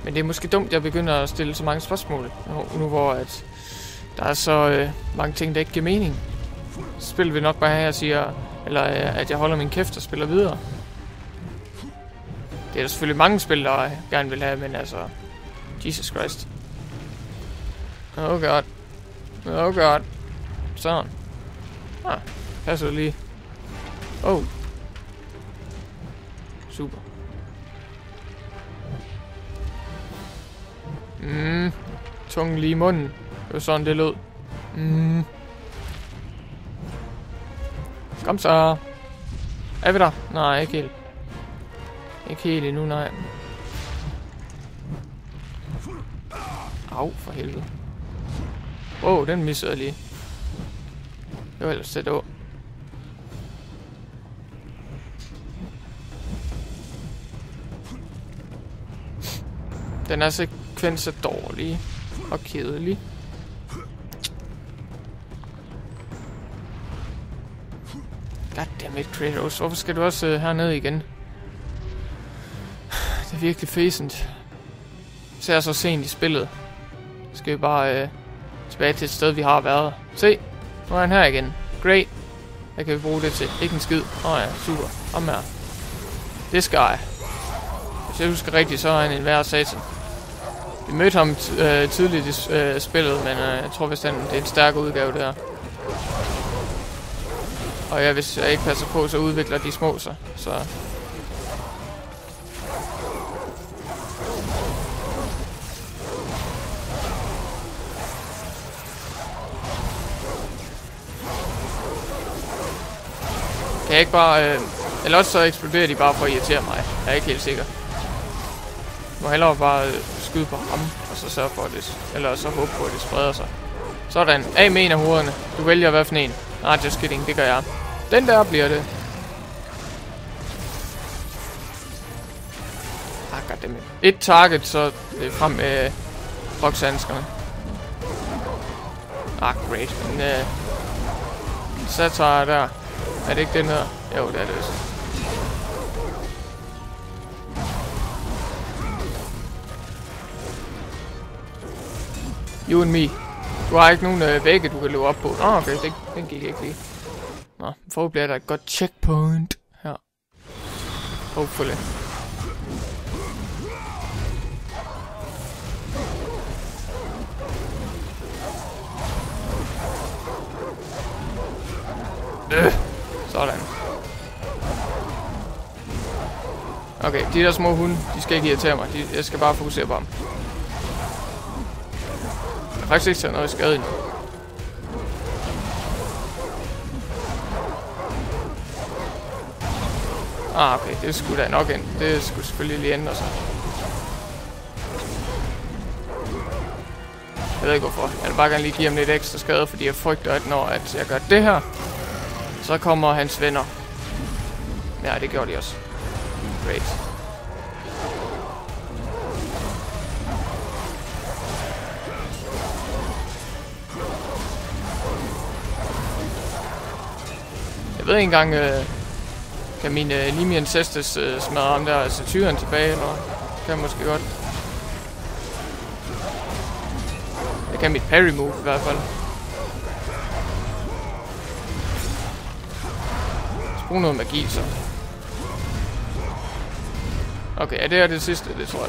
Men det er måske dumt, at jeg begynder at stille så mange spørgsmål, nu hvor at der er så mange ting, der ikke giver mening. Spil vil nok bare have, jeg siger, eller at jeg holder min kæft og spiller videre. Det er der selvfølgelig mange spil, der gerne vil have, men altså... Jesus Christ. Oh god. Oh god. Sådan. Ah, passer lige. Oh. Super. Tungen lige i munden. Det var sådan, det lød. Kom så. Er vi der? Nej, ikke helt. Ikke helt endnu, nej. Au, for helvede. Wow, den missede jeg lige. Det var ellers sæt over. Den er sekvens dårlig og kedelig. Goddammit, Kratos. Hvorfor skal du også hernede igen? Det er virkelig fæsent. Ser så sent i spillet. Skal vi bare tilbage til et sted, vi har været. Se, nu er han her igen. Great. Hvad kan vi bruge det til? Ikke en skid. Ja, super. Kom her. Det skal jeg. Hvis jeg husker rigtigt, så er han en værre satan. Vi mødte ham tidligt i spillet, men jeg tror vist, det er en stærk udgave der. Og ja, hvis jeg ikke passer på, så udvikler de små sig. Så... Kan jeg ikke bare... Eller også så eksploderer de bare for at irritere mig. Jeg er ikke helt sikker. Jeg må hellere bare skyde på ham, og så sørge for det. Eller så håbe på, at det spreder sig. Sådan. Af med en af hovederne. Du vælger hvad for en. Nej, just kidding. Det gør jeg. Den der bliver det. Ah, goddammit. Et target, så frem med bokshandskerne. Ah, great. Men så tager jeg der. Er det ikke den her? Jo, det er det. You and me. Du har ikke nogen vægge, du kan løbe op på. Okay, den gik ikke lige. Nå, forhåbentlig bliver der et godt checkpoint her. Hopefully. Sådan. Okay, de der små hunde, de skal ikke irritere mig. Jeg skal bare fokusere på dem. Jeg har faktisk ikke taget noget skade endnu. Okay, det skulle da nok ind. Det skulle selvfølgelig lige ændre sig. Jeg ved ikke hvorfor. Jeg vil bare gerne lige give ham lidt ekstra skade, fordi jeg frygter, at når jeg gør det her, så kommer hans venner. Ja, det gjorde de også. Great. Jeg ved ikke engang, kan min Limi Ancestors smadre ham der satyren tilbage, eller kan jeg måske godt. Jeg kan mit parry move i hvert fald. Brug noget magi, så. Okay, er det her det sidste? Det tror jeg.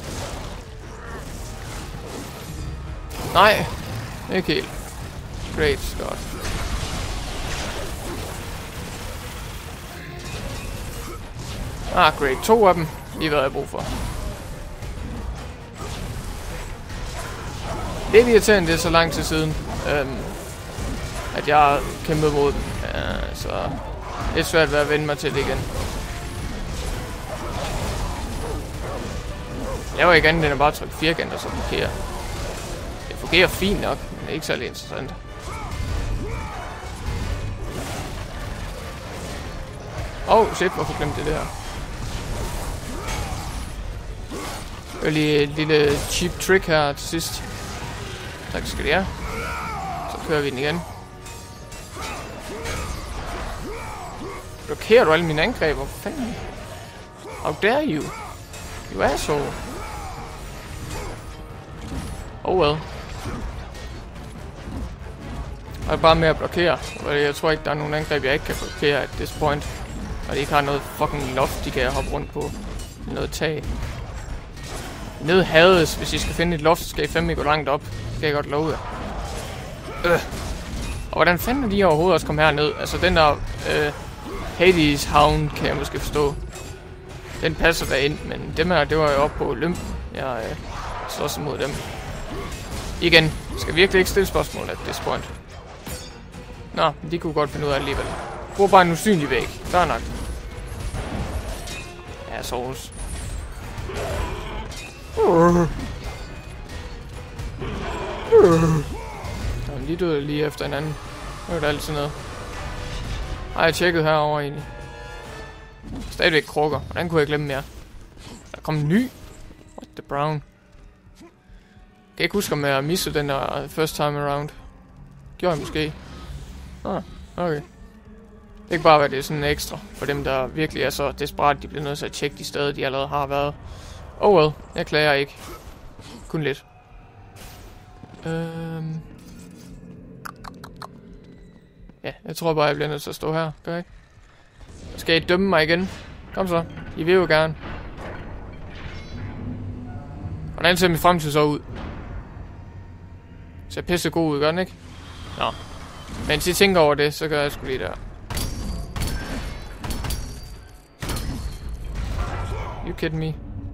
Nej, ikke helt. Great, godt. Great. 2 af dem. Lige hvad jeg har brug for. Det er irriterende, det er så lang tid siden, at jeg kæmpede mod dem. Så det er svært ved at vende mig til det igen. Jeg laver ikke andet end at bare trykke firkanter, så fungerer. Det fungerer fint nok, men det er ikke særlig interessant. Shit, hvorfor glemte det her? Det var lige et lille cheap trick her til sidst. Tak skal det have. Så kører vi den igen. Blokerer du alle mine angreb? Hvor fanden? How dare you? You asshole. Oh well. Og det er bare med at blokere. Og jeg tror ikke, der er nogen angreb, jeg ikke kan blokere at this point. Og de ikke har noget fucking loft, de kan hoppe rundt på. Noget tag. Ned Hades, hvis I skal finde et loft, så skal I fandme gå langt op. Det kan jeg godt love jer. Og hvordan fanden er de overhovedet også komme herned? Altså den der Hades Hound kan jeg måske forstå. Den passer der ind, men dem her, det var jo oppe på Olympen. Jeg slås imod dem. Igen, skal virkelig ikke stille spørgsmål at this point. Nå, de kunne godt finde ud af alligevel. Brug bare en usynlig væg. Fair nok. Ja, souls. De døde lige efter hinanden. Det var da altid noget. Har jeg tjekket herovre egentlig. Stadigvæk krukker. Hvordan kunne jeg glemme mere? Der kom en ny. What the brown. Kan jeg ikke huske, om jeg missede den der first time around. Gjorde jeg måske. Ah, okay. Det er ikke bare, hvad det er sådan en ekstra. For dem, der virkelig er så desperat, de bliver nødt til at tjekke de steder, de allerede har været. Oh well, jeg klager ikke. Kun lidt. Ja, jeg tror bare, jeg bliver nødt til at stå her. Gør jeg ikke? Skal I dømme mig igen? Kom så. I vil jo gerne. Hvordan ser min fremtid så ud? Ser pisse god ud, gør den ikke? Nå. Men hvis I tænker over det, så gør jeg sgu lige der. You kidding me?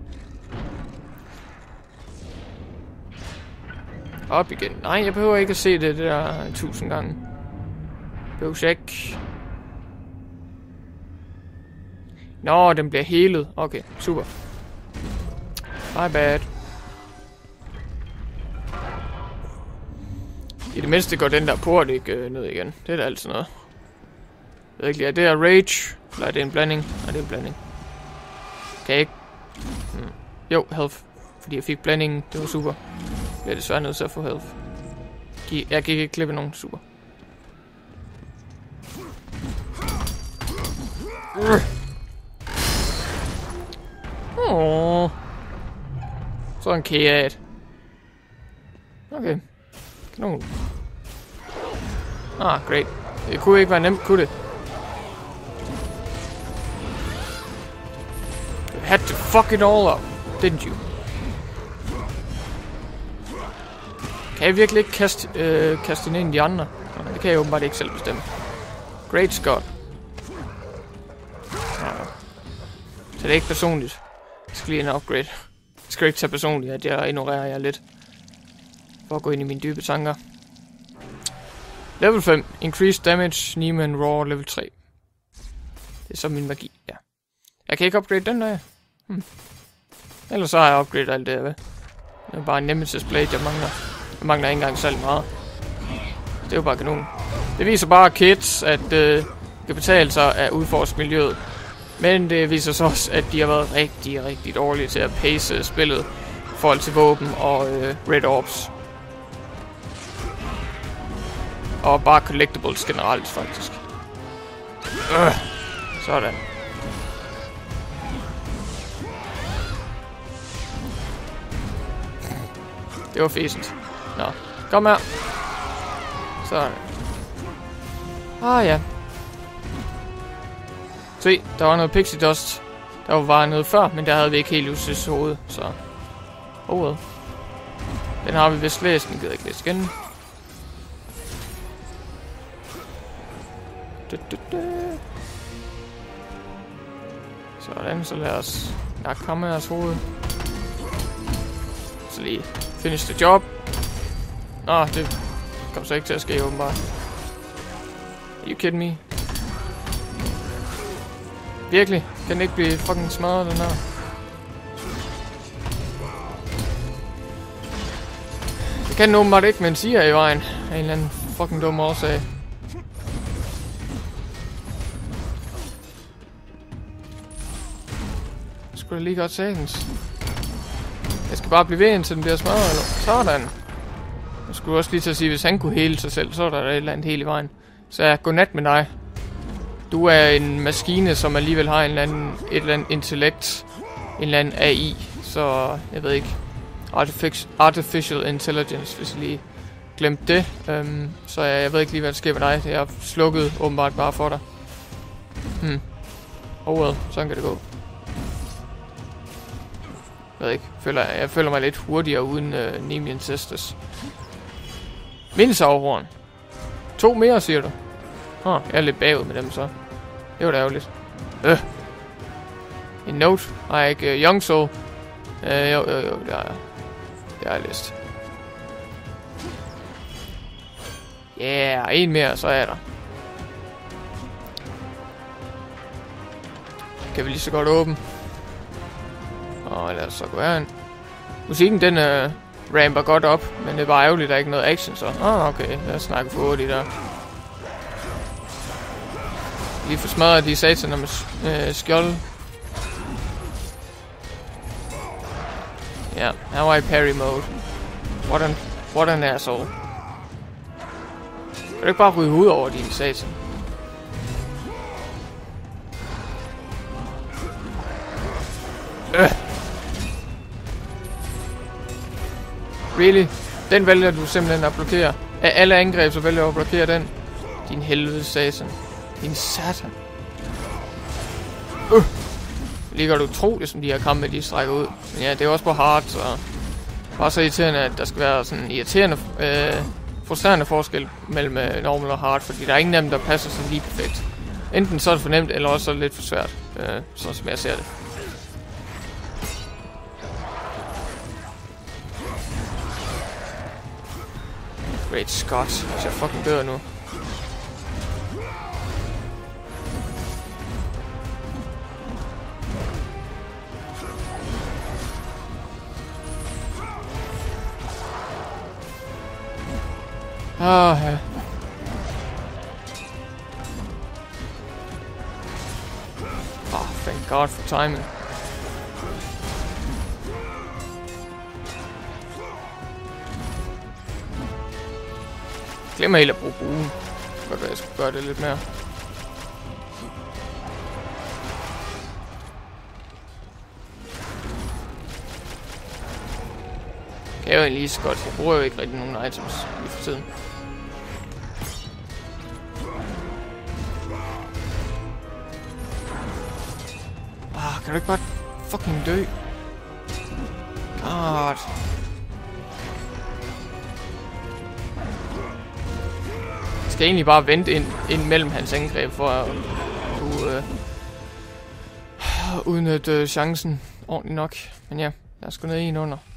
Op igen. Nej, jeg behøver ikke at se det der 1000 gange. Behøver ikke. Nå, den bliver helet. Okay, super. My bad. I det mindste går den der port ikke ned igen. Det er da altid noget. Jeg ved ikke lige, er det her rage? Eller er det en blanding? Nej, det er en blanding. Kan jeg ikke? Jo, health. Fordi jeg fik blandingen. Det var super. Jeg er desværre nødt til at få health. Jeg gik ikke klippe nogen. Super. Så en kæat. Okay. Kanon. Ah, great. Det kunne ikke være nemt, kunne det? You had to fuck it all up, didn't you? Kan jeg virkelig ikke kaste ind i de andre? Nej, det kan jeg åbenbart ikke selv bestemme. Great Scott. Så det er ikke personligt. Jeg skal lige en upgrade. Jeg skal ikke tage personligt, at jeg ignorerer jer lidt. For at gå ind i mine dybe tanker. Level 5. Increased damage, Neiman Raw, level 3. Det er så min magi, ja. Jeg kan ikke upgrade den der. Ellers så har jeg upgradet alt det her, ved. Det er bare en Nemesis Blade, jeg mangler. Jeg mangler ikke engang særlig meget. Det er jo bare kanon. Det viser bare kids, at det kan betale sig at udforske miljøet. Men det viser så også, at de har været rigtig, rigtig dårlige til at pace spillet i forhold til våben og Red Orbs. Og bare collectibles generelt, faktisk. Sådan. Det var fæsent. Nå, kom her. Sådan. Ah ja. Se, der var noget pixie dust. Der var noget før, men der havde vi ikke helt Lucis hoved, så... Oh well. Den har vi vist læst, den gider ikke læse igen. Sådan, så lad os nakke ham med os hoved. Så lige finish the job. Nå, det kommer så ikke til at ske, åbenbart. Are you kidding me? Virkelig? Kan den ikke blive fucking smadret, den her? Det kan den åbenbart ikke, men siger i vejen. Af en eller anden fucking dum årsag. Skulle da lige godt sagtens. Jeg skal bare blive ved, indtil den bliver smadret, eller? Sådan. Jeg skulle også lige til at sige, hvis han kunne hele sig selv, så er der et eller andet helt i vejen. Så ja, godnat med dig. Du er en maskine, som alligevel har et eller andet intellekt. En eller anden AI. Så jeg ved ikke. Artificial Intelligence, hvis jeg lige glemte det. Så jeg ved ikke lige, hvad der sker med dig. Det er slukket åbenbart bare for dig. Oh well, sådan kan det gå. Jeg ved ikke. Jeg føler mig lidt hurtigere uden Nemean Sisters. Mindsavhorn. 2 mere, siger du? Jeg er lidt bagud med dem, så. Det var da ærgerligt. En note. Nej, ikke Young Soul. Jo, det har jeg. Det har jeg læst. En mere, så er der. Kan vi lige så godt åbne. Og lad os så gå herind. Musikken, den ramper godt op, men det er bare ærgerligt, der er ikke noget action, så. Okay, lad os snakke for hurtigt der. Lige få smadret de sataner med skjold. Ja, now I parry mode. What an asshole. Kan du ikke bare ryge ud over din satan? Really? Den vælger du simpelthen at blokere. Af alle angreb, så vælger du at blokere den. Din helvede satan. Din satan. Ligger du utroligt, som de her kampe, de strækker ud. Men ja, det er også på hard, så... Bare så irriterende, at der skal være sådan irriterende... frustrerende forskel mellem normal og hard, fordi der er ingen af dem, der passer sådan lige perfekt. Enten så er det for nemt, eller også så er det lidt for svært. Sådan som jeg ser det. Great Scott, hvis jeg fucking dør nu. Ja. Thank God for timing. Glemmer helt at bruge buen. Godt være, jeg skulle gøre det lidt mere. Kan jeg jo lige så godt. Jeg bruger jo ikke rigtig nogen items lige for tiden. Kan du ikke bare fucking dø? God. Jeg skal egentlig bare vente ind mellem hans angreb for at kunne udnytte chancen ordentligt nok. Men ja, lad os gå ned i en under.